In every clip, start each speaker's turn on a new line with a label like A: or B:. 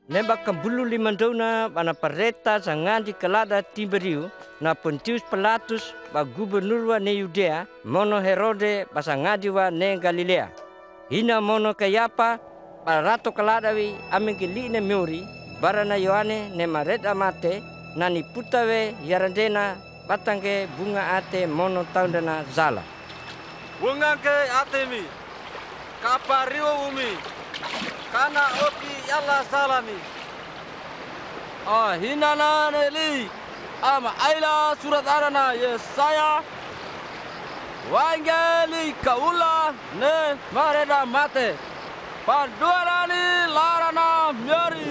A: Nembak kembulu limandona bana pareta sangandi kelada Tiberiu na Pontius Pilatus ba gubernur wa ne Yudea mono Herode basangadi wa ne Galilea. Hina mono Kayapa ba rato kelada wi amengili ne miuri barana Yohane ne mareda mate nani putawe yarandena batangke bunga ate mono taundana zala.
B: Bunga ke atemi kapariwo umi kana oki yalla salami hinana neli ama aila surat arana Yesaya wangeli kaula ne mareda mate panduarani larana myori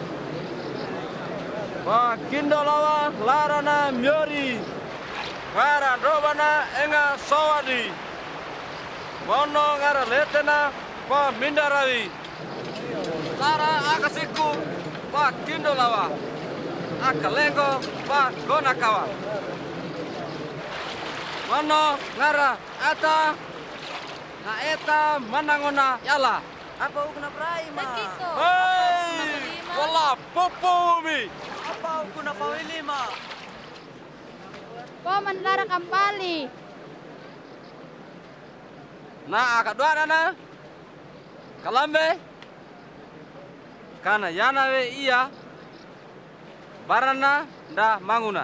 B: pakindolawa larana myori ngara robana enga sawadi mono ngara letena pa mindarawi lara akasiku pa kindolawa akalengo pa gonakawa mono ngara ata na eta manangona yala
C: Apa ukuna praima?
B: hei wala popumi
C: Apa ukuna pawilima?
D: Paman lara kembali.
B: na akadwarana kalambe kana yanawe iya barana nda manguna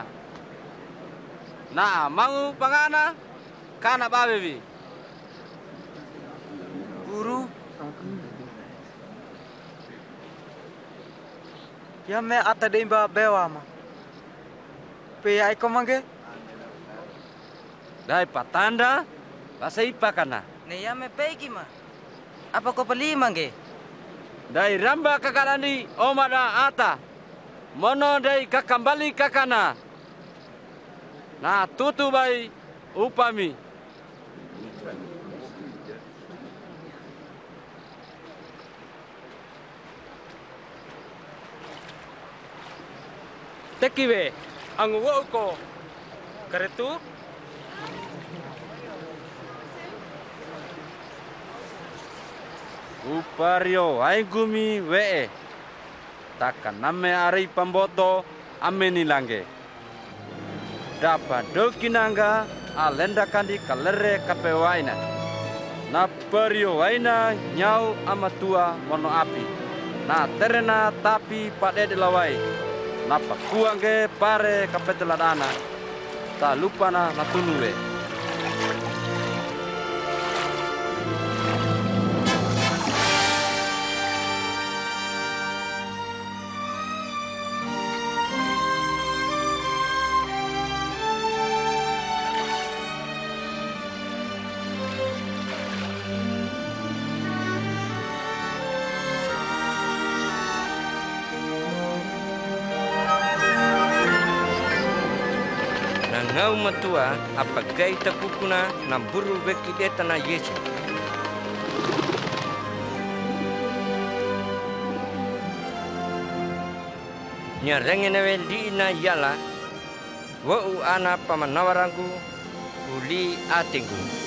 B: na mangu pangana kana babebi
C: Guru. Yame ata demba bewama. Pe ai komange?
B: dai patanda pasai pakana
C: Ne yame pegi ma. Apa ko palimange?
B: dai ramba kakalani omada ata mono dai kakambali kakana na tutu bai upami
E: Tekiwe, ang uwo ko. Karetu?
B: upario aigumi wee taka name ari pamboto ameni lange dapa dokinanga alenda kandi kalere kapewaina na pario waina nyau amatua mono api na terena tapi pade de lawai na pakuange pare kapeteladana ta lupa na tunue
A: Ngau matua apagai takukuna namburu beki deta na Yesu. Nyarengenewe di na yala, wau ana pamanawarangu uli atinggu.